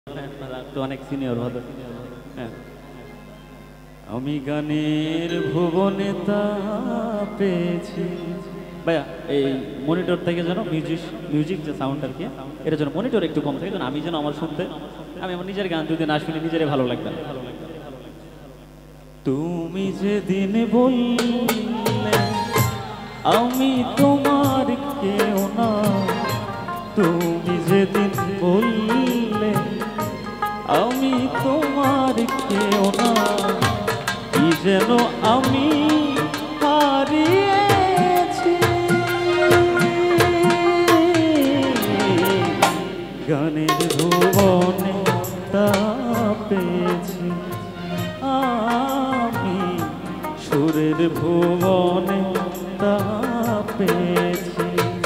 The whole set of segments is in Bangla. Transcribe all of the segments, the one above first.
তো অনেক সিনিয়র ভালো। হ্যাঁ, আমি গানের ভুবনে তা পেয়েছি। ভাইয়া এই মনিটর থেকে যেন মিউজিক যে সাউন্ড আর কি, এটা যেন মনিটর একটু কম থাকে, যেন আমি যেন আমার শুনতে, আমি আমার নিজের গান যদি না শুনি নিজেরই ভালো লাগবে না। তুমি যেদিন বললে আমি তোমার কেউ না, তুমি যেদিন বললে আমি তোমার কেউ না, কি যেন আমি হারিয়েছি। গানের ভুবনে তা পেয়েছি আমি, সুরের ভুবনে তা পেয়েছি।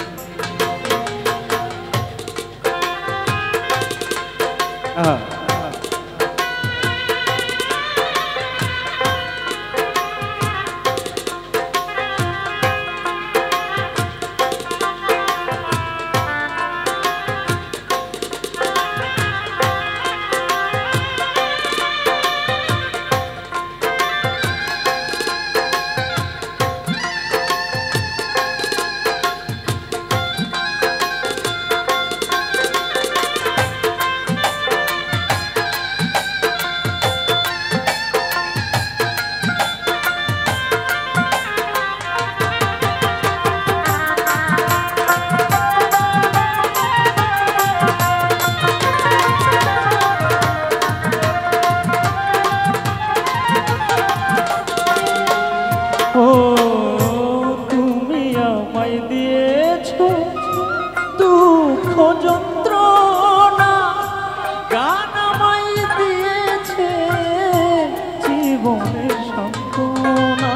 ও তুমি আমায় দিয়েছো দুঃখ যন্ত্রণা, গান আমায় দিয়েছে জীবনের সান্ত্বনা।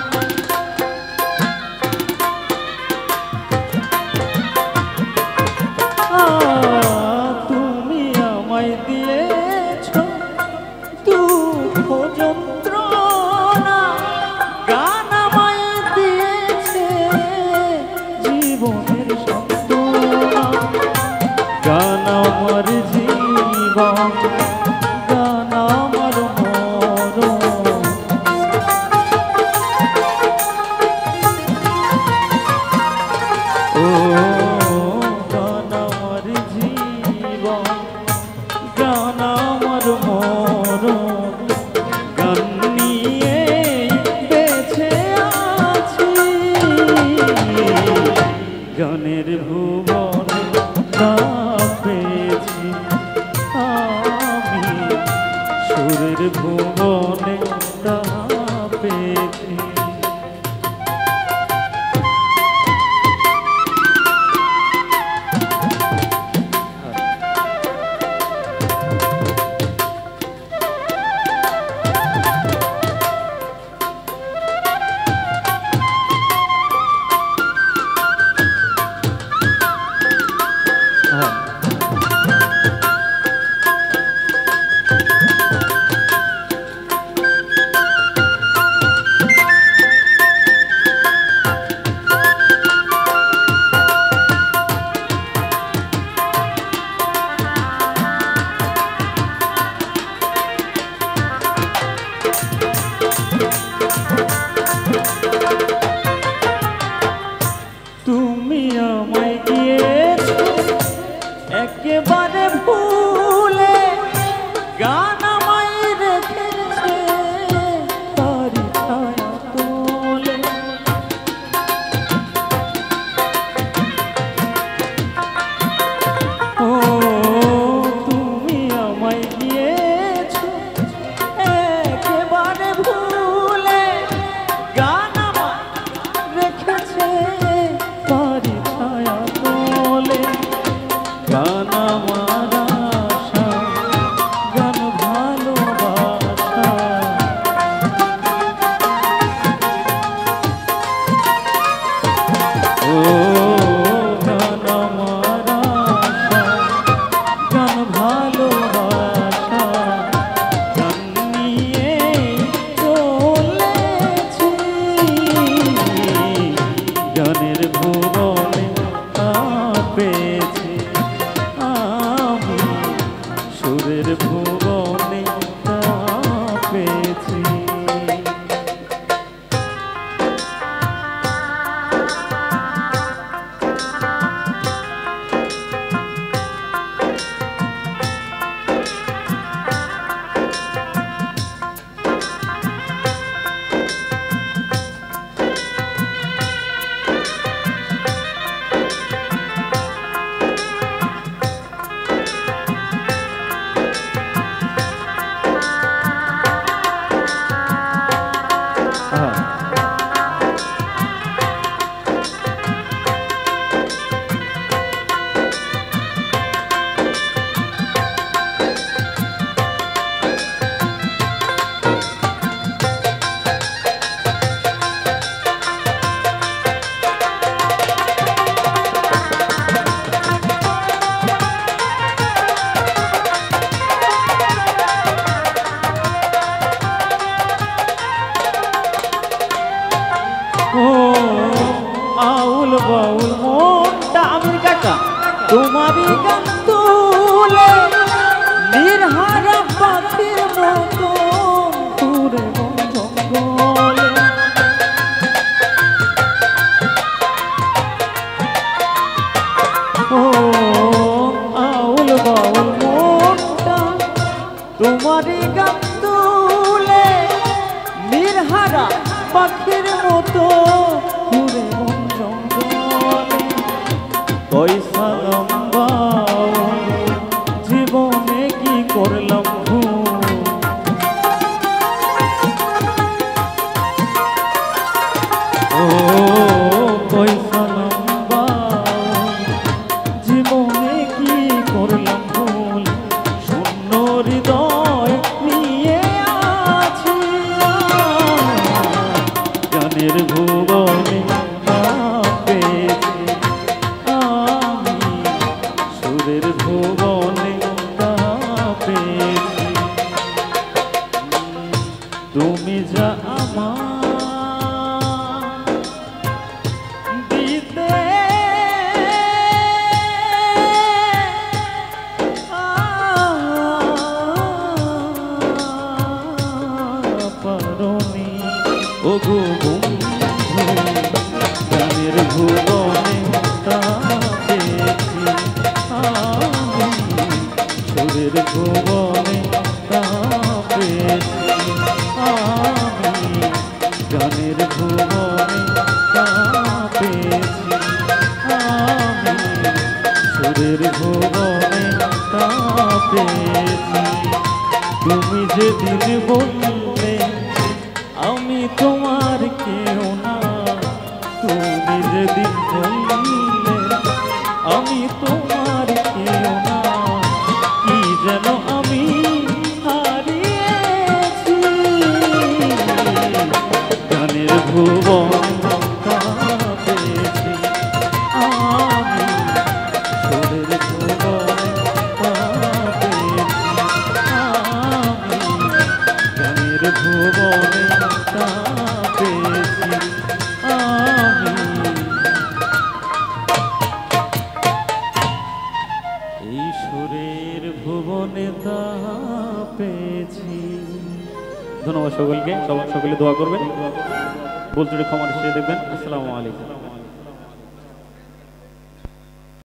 তুমি আমায় দিয়েছো দুঃখ যন্ত্রণা, গান আমায় দিয়েছে জীবনের সান্ত্বনা। গান আমার জীবন, গান আমার মরণ, ও গান আমার জীবন, গান আমার মরণ, গান নিয়ে বেঁচে আছি। গানের ভুবনে তা পেয়েছি আমি, সুরের ভুবনে তা পেয়েছি। সুরের ভুবনে তা পেয়েছি। আউল বাউল মনটা আমির কাকা তোমারই গান তুলে নির্হারা পাখির মতো দূরে জঙ্গলে। ও আউল বাউল মনটা তোমারই গান তুলে নির্হারা পাখির মতো ঘুরে মন জঙ্গলে। পয়সা লম্বা জীবনে কি করলাম ভুল, ও পয়সা লম্বা জীবনে কি করলাম ভুল। শূন্য হৃদয় নিয়ে আছি গানের ভুবনে পেয়েছি আমি, সুরের ভুবনে পেয়েছি। তুমি যা আমার দিতে পারোনি ও গো গানের ভুবনে তা পেয়েছি আমি, সুরের ভুবনে তা পেয়েছি আমি, গানের ভুবনে তা পেয়েছি আমি, সুরের ভুবনে তা পেয়েছি। তুমি যেদিন বললে আমি তোমার কেউ না, তুমি যেদিন বললে আমি তোমার কেউ না, কি যেন আমি হারিয়েছি গানের ভুবন পেয়েছি আমি, সুরের ভুবন পেয়েছি আমি, গানের ভুবনে পেয়েছি আমি। এই সুরের ভুবনে তা পেয়েছি। ধন্যবাদ সকলকে, সকলে দোয়া করবেন, ভুল ত্রুটি ক্ষমা দৃষ্টিতে দেখবেন। আসসালামু আলাইকুম।